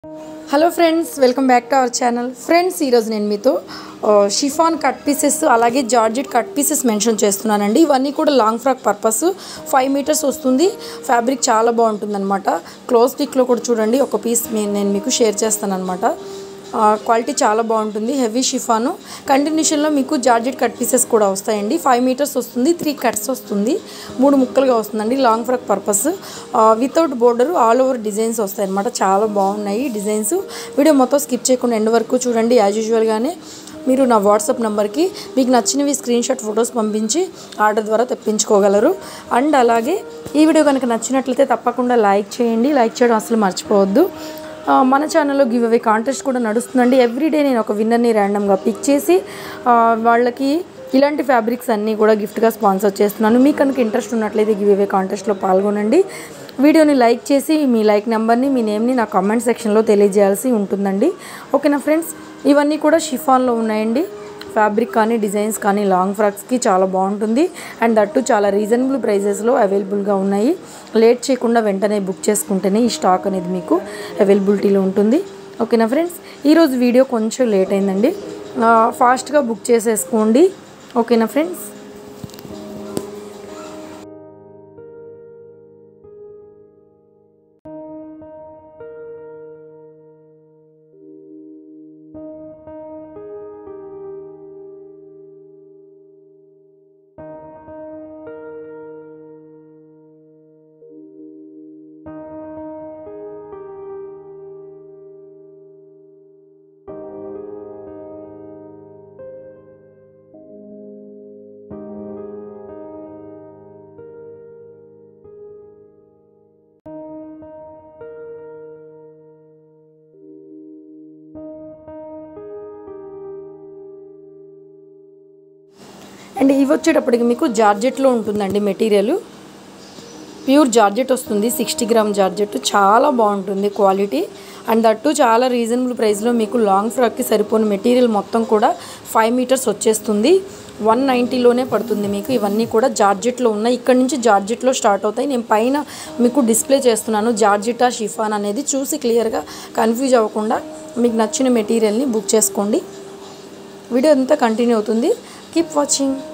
Hello friends, welcome back to our channel. Friends, ఈరోజు నేను మీతో షిఫాన్ కట్ పీసెస్ అలాగే జార్జెట్ కట్ పీసెస్ మెన్షన్ చేస్తున్నానండి. ఇవన్నీ కూడా లాంగ్ ఫ్రాక్ పర్పస్ 5 మీటర్స్ వస్తుంది. ఫ్యాబ్రిక్ చాలా బాగుంటుంది అనమాట. క్లోజ్ పిక్లో కూడా చూడండి, ఒక పీస్ నేను మీకు షేర్ చేస్తాను అనమాట. క్వాలిటీ చాలా బాగుంటుంది. హెవీ షిఫాను కంటిన్యూషన్లో మీకు జార్జెట్ కట్ పీసెస్ కూడా వస్తాయండి. 5 మీటర్స్ వస్తుంది, 3 కట్స్ వస్తుంది, 3 ముక్కలుగా వస్తుందండి. Long frock purpose without border all over designs వస్తాయి అనమాట. చాలా బాగున్నాయి డిజైన్స్. వీడియో మొత్తం స్కిప్ చేయకుండా ఎండ్ వరకు చూడండి. యాజ్ యూజువల్గానే మీరు నా వాట్సాప్ నెంబర్కి మీకు నచ్చినవి స్క్రీన్ షాట్ ఫొటోస్ పంపించి ఆర్డర్ ద్వారా తెప్పించుకోగలరు. అండ్ అలాగే ఈ వీడియో కనుక నచ్చినట్లయితే తప్పకుండా లైక్ చేయండి. లైక్ చేయడం అసలు మర్చిపోవద్దు. మన ఛానల్లో గివ్ అవే కాంటెస్ట్ కూడా నడుస్తుందండి. ఎవ్రీడే నేను ఒక విన్నర్ని ర్యాండమ్గా పిక్ చేసి వాళ్ళకి ఇలాంటి ఫ్యాబ్రిక్స్ అన్నీ కూడా గిఫ్ట్గా స్పాన్సర్ చేస్తున్నాను. మీకు కనుక ఇంట్రెస్ట్ ఉన్నట్లయితే గివ్ అవే కాంటెస్ట్లో పాల్గొనండి. వీడియోని లైక్ చేసి మీ లైక్ నెంబర్ని, మీ నేమ్ని నా కామెంట్ సెక్షన్లో తెలియజేయాల్సి ఉంటుందండి. ఓకేనా ఫ్రెండ్స్, ఇవన్నీ కూడా షిఫాన్లో ఉన్నాయండి. ఫ్యాబ్రిక్ కానీ డిజైన్స్ కానీ లాంగ్ ఫ్రాక్స్కి చాలా బాగుంటుంది. అండ్ దట్టు చాలా రీజనబుల్ ప్రైజెస్లో అవైలబుల్గా ఉన్నాయి. లేట్ చేయకుండా వెంటనే బుక్ చేసుకుంటేనే ఈ స్టాక్ అనేది మీకు అవైలబిలిటీలో ఉంటుంది. ఓకేనా ఫ్రెండ్స్, ఈరోజు వీడియో కొంచెం లేట్ అయిందండి. ఫాస్ట్గా బుక్ చేసేసుకోండి. ఓకేనా ఫ్రెండ్స్. అండ్ ఇవి వచ్చేటప్పటికి మీకు జార్జెట్లో ఉంటుందండి. మెటీరియల్ ప్యూర్ జార్జెట్ వస్తుంది. 60 గ్రామ్ జార్జెట్ చాలా బాగుంటుంది క్వాలిటీ. అండ్ దట్టు చాలా రీజనబుల్ ప్రైస్లో మీకు లాంగ్ ఫ్రాక్కి సరిపోయిన మెటీరియల్ మొత్తం కూడా 5 మీటర్స్ వచ్చేస్తుంది. 190లోనే పడుతుంది మీకు. ఇవన్నీ కూడా జార్జెట్లో ఉన్నాయి. ఇక్కడ నుంచి జార్జెట్లో స్టార్ట్ అవుతాయి. నేను పైన మీకు డిస్ప్లే చేస్తున్నాను జార్జెటా షిఫాన్ అనేది. చూసి క్లియర్గా కన్ఫ్యూజ్ అవ్వకుండా మీకు నచ్చిన మెటీరియల్ని బుక్ చేసుకోండి. వీడియో అంతా కంటిన్యూ అవుతుంది. Keep watching.